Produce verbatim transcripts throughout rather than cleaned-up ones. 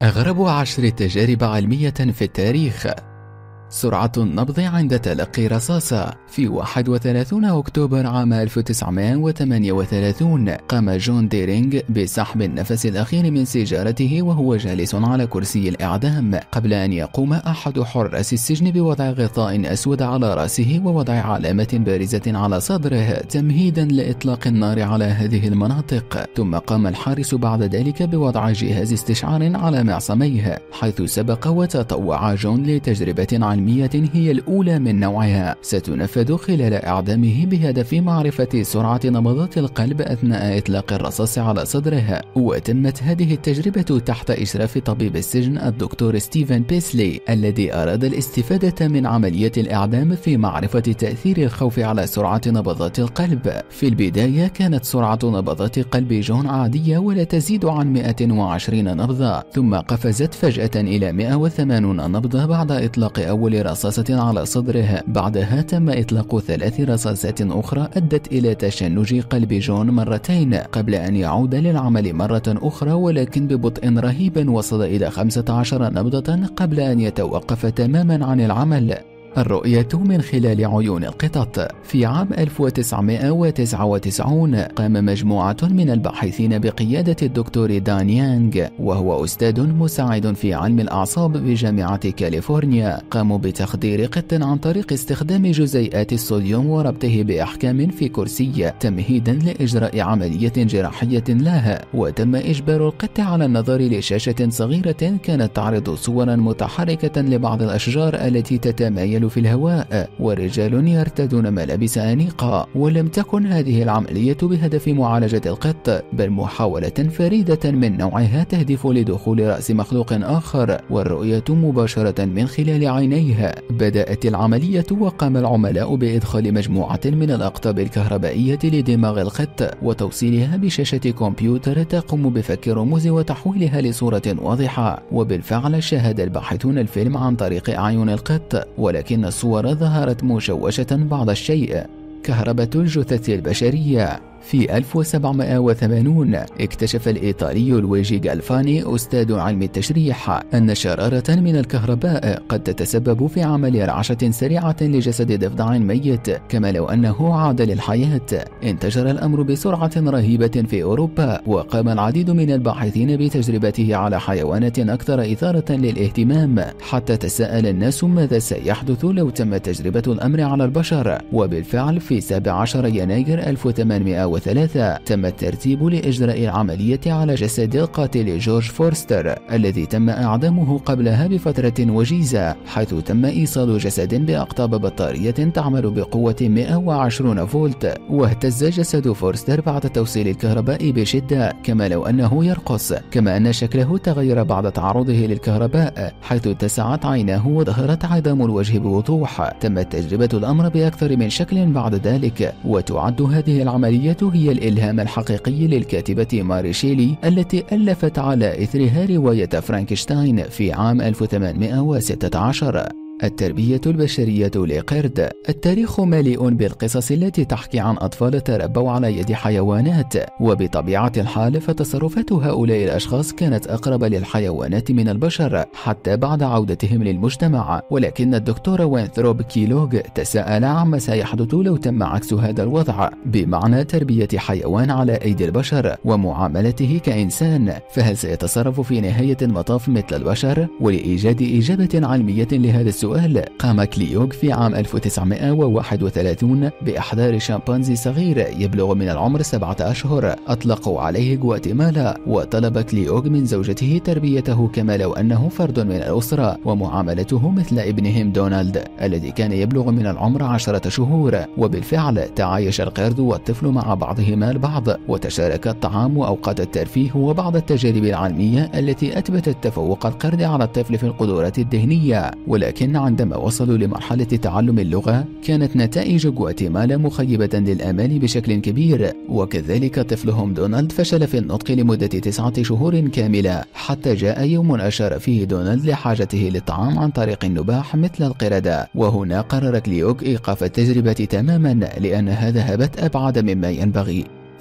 أغرب عشر تجارب علمية في التاريخ. سرعة النبض عند تلقي رصاصة. في واحد وثلاثين أكتوبر عام ألف وتسعمائة وثمانية وثلاثين قام جون ديرينغ بسحب النفس الأخير من سيجارته وهو جالس على كرسي الإعدام، قبل أن يقوم أحد حراس السجن بوضع غطاء أسود على رأسه ووضع علامة بارزة على صدره تمهيدا لإطلاق النار على هذه المناطق. ثم قام الحارس بعد ذلك بوضع جهاز استشعار على معصميه، حيث سبق وتطوع جون لتجربة علمية هي الأولى من نوعها ستنفذ خلال إعدامه بهدف معرفة سرعة نبضات القلب أثناء إطلاق الرصاص على صدره. وتمت هذه التجربة تحت إشراف طبيب السجن الدكتور ستيفن بيسلي، الذي أراد الاستفادة من عملية الإعدام في معرفة تأثير الخوف على سرعة نبضات القلب. في البداية كانت سرعة نبضات قلب جون عادية ولا تزيد عن مئة وعشرين نبضة، ثم قفزت فجأة إلى مئة وثمانين نبضة بعد إطلاق أول رصاصة على صدره. بعدها تم إطلاق ثلاث رصاصات أخرى أدت إلى تشنج قلب جون مرتين قبل أن يعود للعمل مرة أخرى، ولكن ببطء رهيب وصل إلى خمسة عشر نبضة قبل أن يتوقف تماما عن العمل. الرؤية من خلال عيون القطط. في عام ألف وتسعمائة وتسعة وتسعين قام مجموعة من الباحثين بقيادة الدكتور دان يانغ، وهو أستاذ مساعد في علم الأعصاب بجامعة كاليفورنيا، قاموا بتخدير قط عن طريق استخدام جزيئات الصوديوم وربطه بأحكام في كرسي تمهيدا لإجراء عملية جراحية له. وتم إجبار القط على النظر لشاشة صغيرة كانت تعرض صورا متحركة لبعض الأشجار التي تتمايل في الهواء ورجال يرتدون ملابس أنيقة. ولم تكن هذه العملية بهدف معالجة القط، بل محاولة فريدة من نوعها تهدف لدخول رأس مخلوق آخر والرؤية مباشرة من خلال عينيه. بدأت العملية وقام العملاء بإدخال مجموعة من الأقطاب الكهربائية لدماغ القط وتوصيلها بشاشة كمبيوتر تقوم بفك الرموز وتحويلها لصورة واضحة. وبالفعل شاهد الباحثون الفيلم عن طريق أعين القط، ولكن إن الصور ظهرت مشوشة بعض الشيء. كهرباء الجثث البشرية. في ألف وسبعمائة وثمانين اكتشف الإيطالي لويجي غالفاني أستاذ علم التشريح أن شرارة من الكهرباء قد تتسبب في عمل رعشة سريعة لجسد ضفدع ميت كما لو أنه عاد للحياة. انتشر الأمر بسرعة رهيبة في أوروبا، وقام العديد من الباحثين بتجربته على حيوانات أكثر إثارة للاهتمام، حتى تساءل الناس ماذا سيحدث لو تم تجربة الأمر على البشر. وبالفعل في سابع عشر يناير ألف وثمانمائة وثلاثة تم الترتيب لإجراء العملية على جسد القاتل جورج فورستر الذي تم إعدامه قبلها بفترة وجيزة، حيث تم إيصال جسد بأقطاب بطارية تعمل بقوة مئة وعشرين فولت. واهتز جسد فورستر بعد توصيل الكهرباء بشدة كما لو أنه يرقص، كما أن شكله تغير بعد تعرضه للكهرباء، حيث اتسعت عيناه وظهرت عظام الوجه بوضوح. تمت تجربة الأمر بأكثر من شكل بعد ذلك، وتعد هذه العملية هي الإلهام الحقيقي للكاتبة ماري شيلي التي ألفت على إثرها رواية فرانكشتاين في عام ألف وثمانمائة وستة عشر. التربية البشرية لقرد. التاريخ مليء بالقصص التي تحكي عن أطفال تربوا على يد حيوانات، وبطبيعة الحال فتصرفات هؤلاء الأشخاص كانت أقرب للحيوانات من البشر حتى بعد عودتهم للمجتمع. ولكن الدكتور وينثروب كيلوغ تساءل عما سيحدث لو تم عكس هذا الوضع، بمعنى تربية حيوان على أيدي البشر ومعاملته كإنسان، فهل سيتصرف في نهاية المطاف مثل البشر؟ ولإيجاد إجابة علمية لهذا السؤال قام كليوغ في عام ألف وتسعمائة وواحد وثلاثين بإحضار شمبانزي صغير يبلغ من العمر سبعة أشهر أطلقوا عليه غواتيمالا، وطلب كليوغ من زوجته تربيته كما لو أنه فرد من الأسرة ومعاملته مثل ابنهم دونالد الذي كان يبلغ من العمر عشرة شهور. وبالفعل تعايش القرد والطفل مع بعضهما البعض، وتشارك الطعام وأوقات الترفيه وبعض التجارب العلمية التي أثبتت تفوق القرد على الطفل في القدرات الذهنية. ولكن عندما وصلوا لمرحلة تعلم اللغة كانت نتائج غواتيمالا مخيبة للآمال بشكل كبير، وكذلك طفلهم دونالد فشل في النطق لمدة تسعة شهور كاملة، حتى جاء يوم أشار فيه دونالد لحاجته للطعام عن طريق النباح مثل القردة. وهنا قرر كليوغ إيقاف التجربة تماما لأنها ذهبت أبعد مما ينبغي.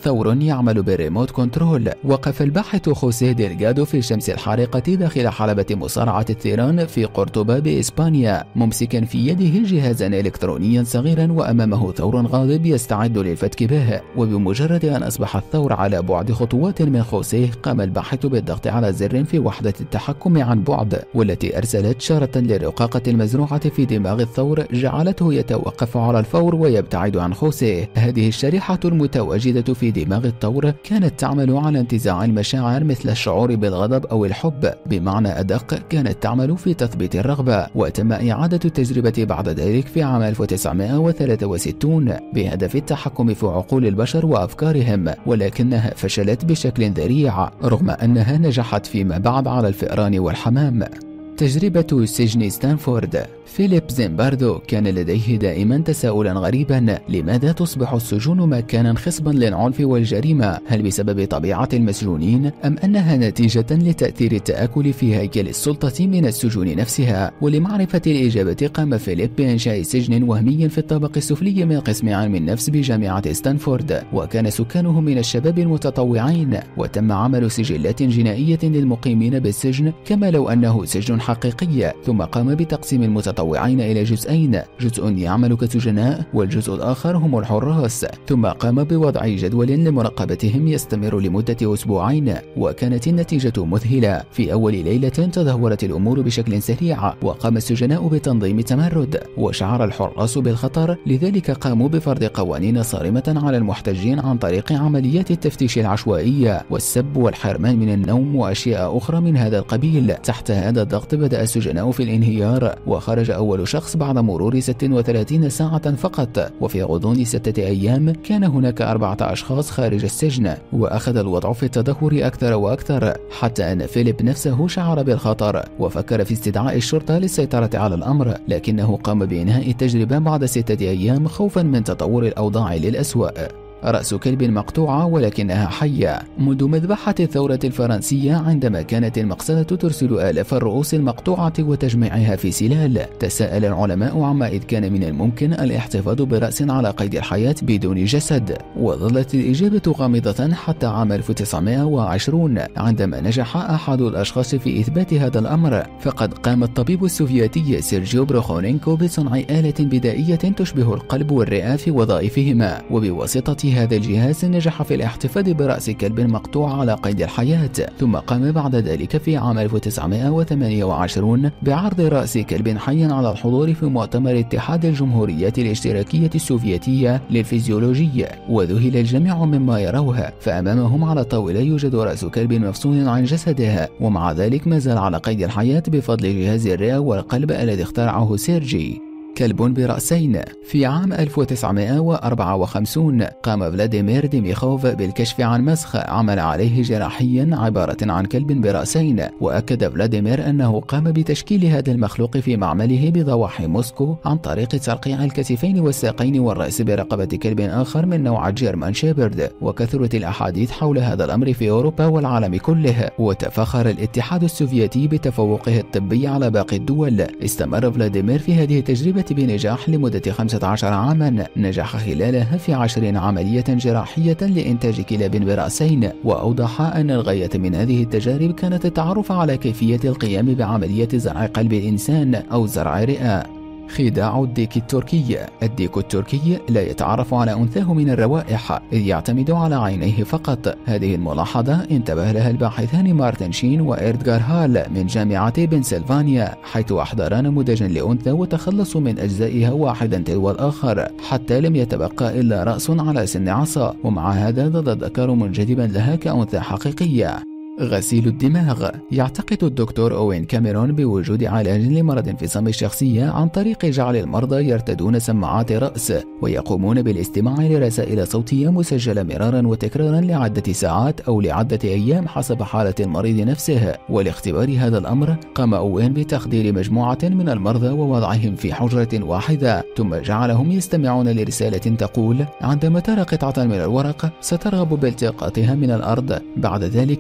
ثور يعمل بالريموت كنترول. وقف الباحث خوسيه ديلغادو في الشمس الحارقة داخل حلبة مصارعة الثيران في قرطبة بإسبانيا، ممسكا في يده جهازا إلكترونيا صغيرا وأمامه ثور غاضب يستعد للفتك به. وبمجرد أن أصبح الثور على بعد خطوات من خوسيه، قام الباحث بالضغط على زر في وحدة التحكم عن بعد، والتي أرسلت شارة للرقاقة المزروعة في دماغ الثور جعلته يتوقف على الفور ويبتعد عن خوسيه. هذه الشريحة المتواجدة في دماغ الثور كانت تعمل على انتزاع المشاعر مثل الشعور بالغضب أو الحب، بمعنى أدق كانت تعمل في تثبيت الرغبة. وتم إعادة التجربة بعد ذلك في عام ألف وتسعمائة وثلاثة وستين بهدف التحكم في عقول البشر وأفكارهم، ولكنها فشلت بشكل ذريع رغم أنها نجحت فيما بعد على الفئران والحمام. تجربة سجن ستانفورد. فيليب زيمباردو كان لديه دائما تساؤلا غريبا: لماذا تصبح السجون مكانا خصبا للعنف والجريمة؟ هل بسبب طبيعة المسجونين أم أنها نتيجة لتأثير التآكل في هيكل السلطة من السجون نفسها؟ ولمعرفة الإجابة قام فيليب بإنشاء سجن وهمي في الطابق السفلي من قسم علم النفس بجامعة ستانفورد، وكان سكانه من الشباب المتطوعين. وتم عمل سجلات جنائية للمقيمين بالسجن كما لو أنه سجن حقيقي، ثم قام بتقسيم المتطوعين إلى جزئين، جزء يعمل كسجناء والجزء الآخر هم الحراس، ثم قام بوضع جدول لمراقبتهم يستمر لمدة أسبوعين. وكانت النتيجة مذهلة: في أول ليلة تدهورت الأمور بشكل سريع، وقام السجناء بتنظيم تمرد، وشعر الحراس بالخطر، لذلك قاموا بفرض قوانين صارمة على المحتجين عن طريق عمليات التفتيش العشوائية والسب والحرمان من النوم وأشياء أخرى من هذا القبيل. تحت هذا الضغط بدأ السجناء في الانهيار، وخرج أول شخص بعد مرور ستة وثلاثين ساعة فقط. وفي غضون ستة أيام كان هناك أربعة أشخاص خارج السجن، وأخذ الوضع في التدهور أكثر وأكثر، حتى أن فيليب نفسه شعر بالخطر وفكر في استدعاء الشرطة للسيطرة على الأمر، لكنه قام بإنهاء التجربة بعد ستة أيام خوفا من تطور الأوضاع للأسوأ. رأس كلب مقطوعة ولكنها حية. منذ مذبحة الثورة الفرنسية، عندما كانت المقصلة ترسل آلاف الرؤوس المقطوعة وتجميعها في سلال، تساءل العلماء عما إذ كان من الممكن الاحتفاظ برأس على قيد الحياة بدون جسد، وظلت الإجابة غامضة حتى عام ألف وتسعمائة وعشرين عندما نجح أحد الأشخاص في إثبات هذا الأمر. فقد قام الطبيب السوفيتي سيرجيو بروخونينكو بصنع آلة بدائية تشبه القلب والرئة في وظائفهما، وبواسطة هذا الجهاز نجح في الاحتفاظ برأس كلب مقطوع على قيد الحياة. ثم قام بعد ذلك في عام ألف وتسعمائة وثمانية وعشرين بعرض رأس كلب حي على الحضور في مؤتمر اتحاد الجمهوريات الاشتراكية السوفيتية للفيزيولوجية، وذهل الجميع مما يروه، فأمامهم على الطاولة يوجد رأس كلب مفصول عن جسده، ومع ذلك ما زال على قيد الحياة بفضل جهاز الرئة والقلب الذي اخترعه سيرجي. كلب برأسين. في عام ألف وتسعمائة وأربعة وخمسين قام فلاديمير ديميخوف بالكشف عن مسخ عمل عليه جراحيا عبارة عن كلب برأسين، وأكد فلاديمير أنه قام بتشكيل هذا المخلوق في معمله بضواحي موسكو عن طريق ترقيع الكتفين والساقين والرأس برقبة كلب آخر من نوع جيرمان شيبرد. وكثرت الأحاديث حول هذا الأمر في أوروبا والعالم كله، وتفاخر الاتحاد السوفيتي بتفوقه الطبي على باقي الدول. استمر فلاديمير في هذه التجربة بنجاح لمدة خمسة عشر عاما، نجح خلالها في عشرين عملية جراحية لإنتاج كلاب برأسين، وأوضح أن الغاية من هذه التجارب كانت التعرف على كيفية القيام بعملية زرع قلب الإنسان أو زرع رئة. خداع الديك التركي. الديك التركي لا يتعرف على أنثاه من الروائح، إذ يعتمد على عينيه فقط. هذه الملاحظة انتبه لها الباحثان مارتن شين وإردغار هال من جامعة بنسلفانيا، حيث أحضرا نموذجا لأنثى وتخلصوا من أجزائها واحدا تلو الآخر حتى لم يتبقى إلا رأس على سن عصا، ومع هذا ظل الذكر منجذبا لها كأنثى حقيقية. غسيل الدماغ. يعتقد الدكتور أوين كاميرون بوجود علاج لمرض انفصام الشخصية عن طريق جعل المرضى يرتدون سماعات رأس ويقومون بالاستماع لرسائل صوتية مسجلة مرارا وتكرارا لعدة ساعات أو لعدة أيام حسب حالة المريض نفسه. ولاختبار هذا الأمر قام أوين بتخدير مجموعة من المرضى ووضعهم في حجرة واحدة، ثم جعلهم يستمعون لرسالة تقول: عندما ترى قطعة من الورق سترغب بالتقاطها من الأرض. بعد ذلك قام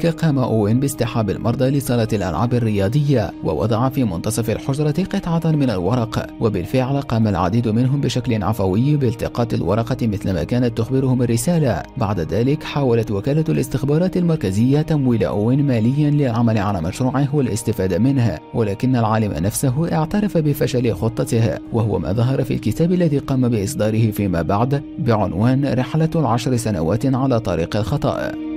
أوين باصطحاب المرضى لصالة الألعاب الرياضية، ووضع في منتصف الحجرة قطعة من الورق، وبالفعل قام العديد منهم بشكل عفوي بالتقاط الورقة مثلما كانت تخبرهم الرسالة. بعد ذلك حاولت وكالة الاستخبارات المركزية تمويل أوين ماليا للعمل على مشروعه والاستفادة منه، ولكن العالم نفسه اعترف بفشل خطته، وهو ما ظهر في الكتاب الذي قام بإصداره فيما بعد بعنوان رحلة العشر سنوات على طريق الخطأ.